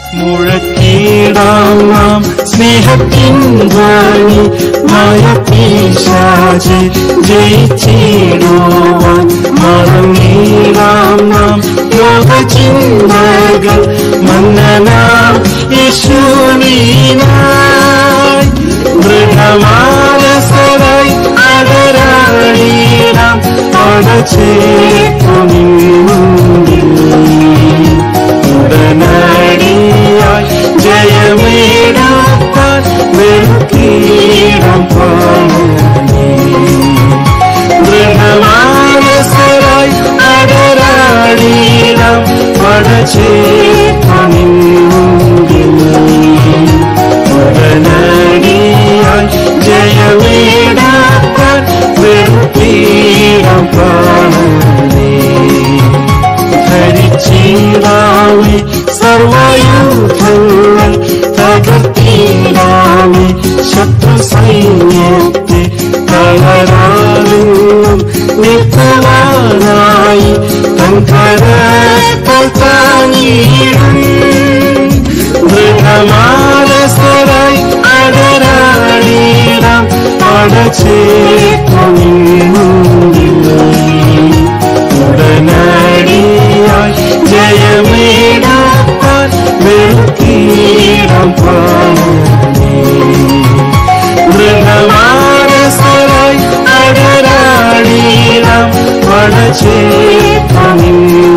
മുഴക്കിടാം നാം സ്നേഹത്തിൻ ധ്വനി, മായപിശാചെ ജയിച്ചിടുവാൻ മറന്നിടാം നാം ലോകചിന്തകൾ, മന്നനാം യേശുവിനായി ദൃഢമാനസരായി അടരാടിടാം പടച്ചേർക്കുനിൻ മുൻപിൽ. ഉടനടിയായി ജയമേടാൻ വെറുക്കീടാം പാണനേ. ദൃഢമാനസരായി അടരാടിടാം പടച്ചേർക്കുനിൻ മുൻപിൽ. ഉടനടിയായി ജയമേടാൻ വെറുക്കീടാം പാണനേ. ധരിച്ചിടാമേ സർവയുദ്ധങ്ങൾ, തകർത്തിടാമേ ശത്രു സൈന്യത്തെ, തളരാതെന്നും നിൽക്കുവാനായി തൻ കരത്താൽ താങ്ങിയിടും. ദൃഢമാനസരായി അടരാടിടാം പടച്ചേർക്കുനിൻ മുൻപിൽ. ഉടനടിയായി ജയമേടാൻ വെറുക്കീടാം പാണനേ. ദൃഢമാനസരായി അടരാടിടാം പടച്ചേർക്കുനിൻ